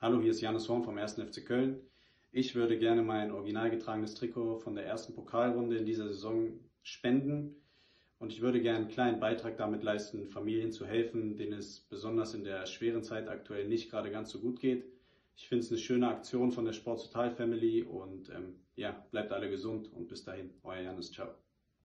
Hallo, hier ist Janis Horn vom 1. FC Köln. Ich würde gerne mein original getragenes Trikot von der ersten Pokalrunde in dieser Saison spenden und ich würde gerne einen kleinen Beitrag damit leisten, Familien zu helfen, denen es besonders in der schweren Zeit aktuell nicht gerade ganz so gut geht. Ich finde es eine schöne Aktion von der Sport Total Family und ja, bleibt alle gesund und bis dahin, euer Janis, ciao.